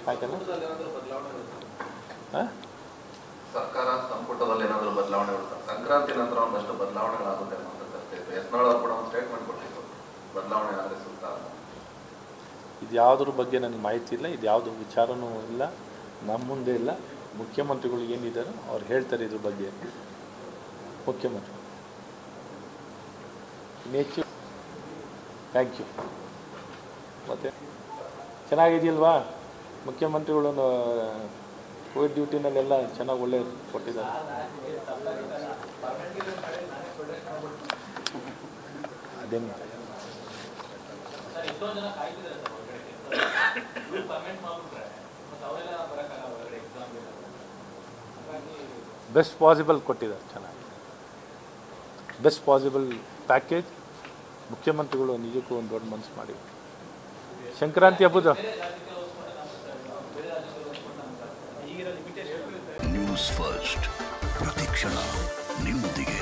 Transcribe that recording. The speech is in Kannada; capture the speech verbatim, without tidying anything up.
ಹಾಕಲ್ಲ ಹಾಂ ಸರ್ಕಾರ ಸಂಪುಟದಲ್ಲಿ ಏನಾದರೂ ಬದಲಾವಣೆ ಸಂಕ್ರಾಂತಿ ನಂತರ ಒಂದಷ್ಟು ಬದಲಾವಣೆಗಳಾಗುತ್ತೆ ಅಂತ ಚರ್ಚೆ ಇತ್ತು. ಯತ್ನಾಳ್ ಅವರು ಕೂಡ ಒಂದು ಸ್ಟೇಟ್ಮೆಂಟ್ ಕೊಟ್ಟಿತ್ತು, ಬದಲಾವಣೆ ಆದರೆ ಸೂಕ್ತ. ಇದು ಯಾವುದ್ರ ಬಗ್ಗೆ ನನಗೆ ಮಾಹಿತಿ ಇಲ್ಲ, ಇದು ಯಾವುದು ವಿಚಾರನೂ ಇಲ್ಲ, ನಮ್ಮ ಮುಂದೆ ಇಲ್ಲ. ಮುಖ್ಯಮಂತ್ರಿಗಳು ಏನಿದ್ದಾರೋ ಅವ್ರು ಹೇಳ್ತಾರೆ ಇದ್ರ ಬಗ್ಗೆ. ಮುಖ್ಯಮಂತ್ರಿ ಹೆಚ್ಚು ಥ್ಯಾಂಕ್ ಯು. ಮತ್ತು ಚೆನ್ನಾಗಿದೆಯಲ್ವಾ ಮುಖ್ಯಮಂತ್ರಿಗಳು ಕೋವಿಡ್ ಡ್ಯೂಟಿನಲ್ಲೆಲ್ಲ ಚೆನ್ನಾಗಿ ಒಳ್ಳೆ ಕೊಟ್ಟಿದ್ದಾರೆ. ಅದೇನು ಬೆಸ್ಟ್ ಪಾಸಿಬಲ್ ಕೊಟ್ಟಿದ್ದಾರೆ, ಚೆನ್ನಾಗಿ ಬೆಸ್ಟ್ ಪಾಸಿಬಲ್ ಪ್ಯಾಕೇಜ್. ಮುಖ್ಯಮಂತ್ರಿಗಳು ನಿಜಕ್ಕೂ ಒಂದು ದೊಡ್ಡ ಮನಸ್ಸು ಮಾಡಿ ಸಂಕ್ರಾಂತಿ ಹಬ್ಬದ ನ್ಯೂಸ್ ಫಸ್ಟ್ ಪ್ರತಿಕ್ಷಣ ನಿಮ್ಮೊಂದಿಗೆ.